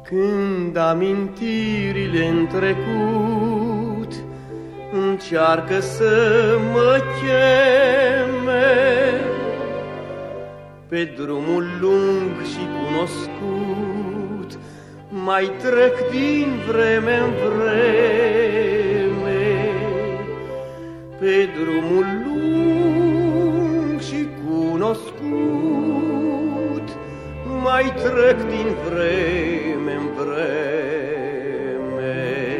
Când amintirile în trecut încearcă să mă cheme pe drumul lung și cunoscut, mai trec din vreme în vreme. Pe drumul lung și cunoscut, mai trec din vreme în vreme.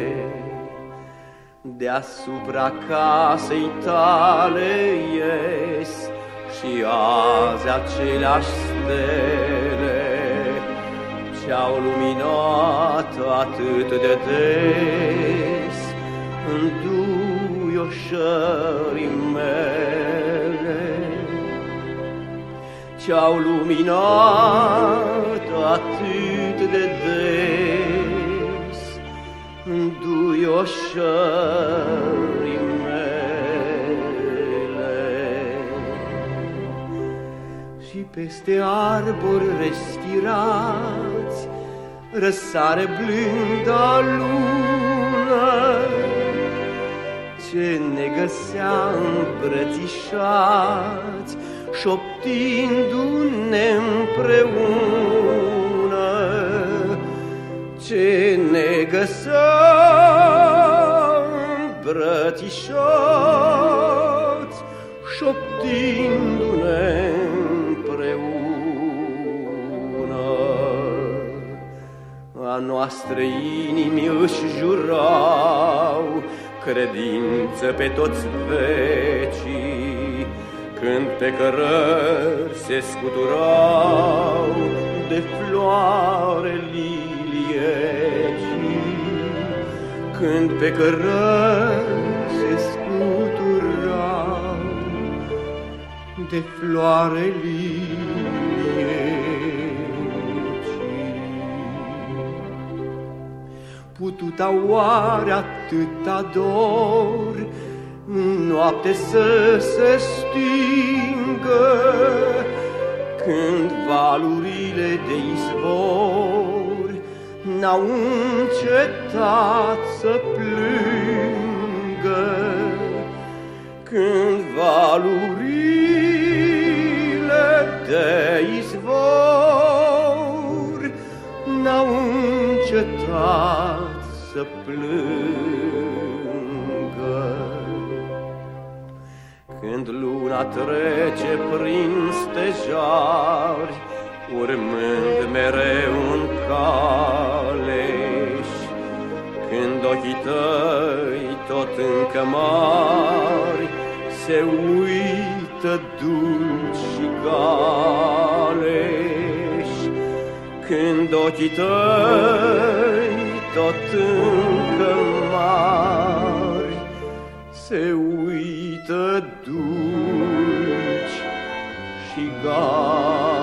Deasupra casei tale ies și azi aceleași stele ce-au luminat atât de des înduioșării mele, ce-au luminat atât de des înduioșării mele. Și peste arbori respirați răsare blânda lună, ce ne găsea îmbrățișați, șoptindu-ne împreună. Ce ne găsea îmbrățișați, șoptindu-ne împreună. A noastre inimi își jurau credință pe toți vecii, când pe cărări se scuturau de floare liliecii, când pe cărări se scuturau de floare liliecii. Pututa oare atâta dor în noapte să se stingă, când valurile de izvor n-au încetat să plângă, când valurile de izvor n-au încetat să plângă. Când luna trece prin stejari, urmând mereu în caleș, când ochii tăi tot încă mari se uită dulci și galeși, când ochii tăi tot încă mari se uită dulci și galeși.